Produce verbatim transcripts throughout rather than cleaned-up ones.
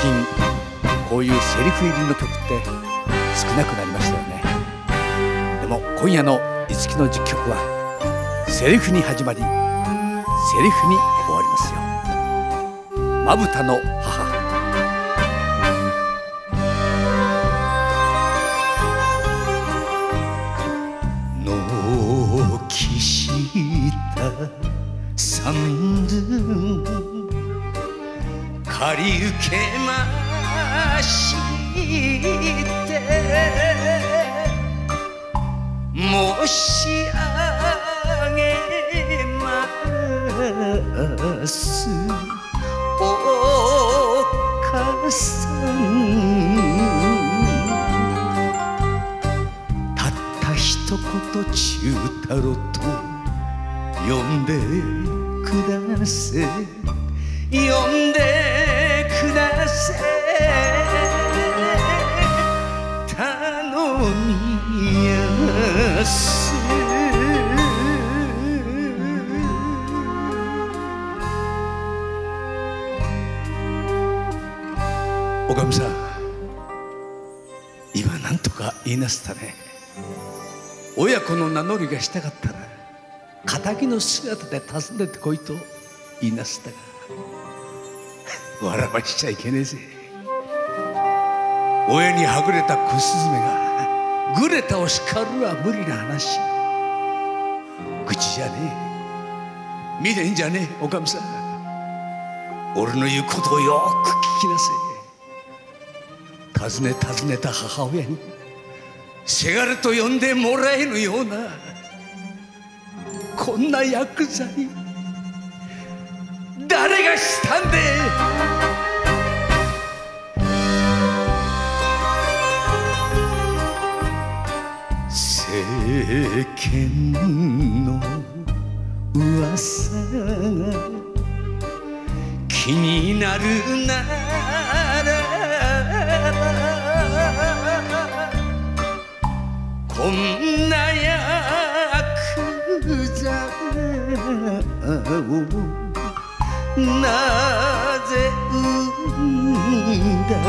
近こういうセリフ入りの曲って少なくなりましたよね。でも今夜の五木のじゅっきょくはセリフに始まりセリフに終わりますよ。まぶたの母。軒下三寸借り受けまして申し上げますお母さん。たった一言忠太郎と呼んでください呼んでください頼みやす。おかみさん、今なんとか言いなすったね。親子の名乗りがしたかったら仇の姿で訪ねてこいと言いなすったが笑わしちゃいけねえぜ。親にはぐれた小雀がぐれたを叱るは無理な話よ。口じゃねえ見てんじゃねえ。おかみさん、俺の言うことをよく聞きなさい。尋ね尋ねた母親にせがれと呼んでもらえぬようなこんな薬剤誰がしたんで。世間の噂が気になるならこんな薬剤をなぜ生んだ。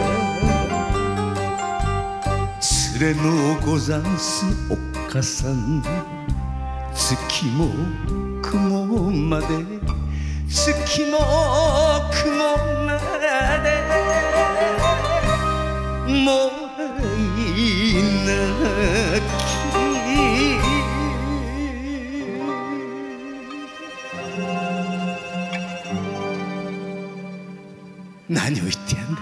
連れのござんすおっかさん。月も雲まで月も雲までもいなき何を言ってやんで。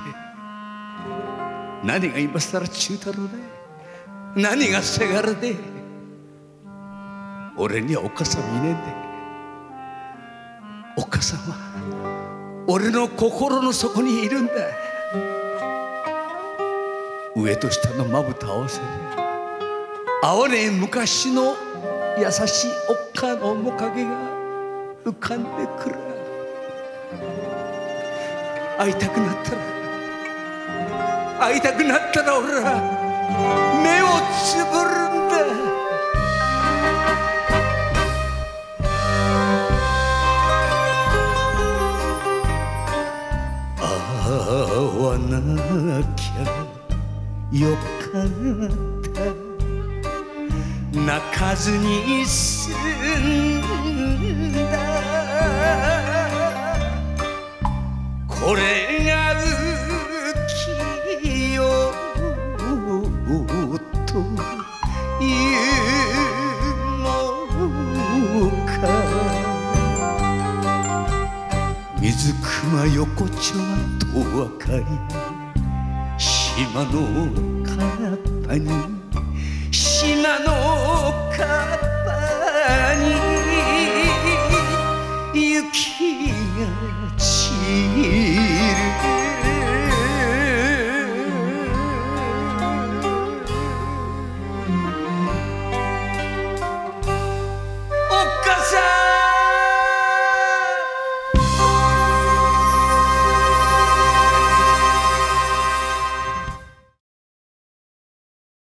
何が今さら忠太郎で何がせがれで。俺にはおっかさんいねえんで。おっかさんは俺の心の底にいるんだ。上と下のまぶた合わせで合わねえ昔の優しいおっかの面影が浮かんでくる。会いたくなったら会いたくなったら俺は目をつぶるんだ。会わなきゃよかった泣かずに済んだ。これが浮世というのか。水熊横丁と赤い島のカッパに島のカッパに雪が散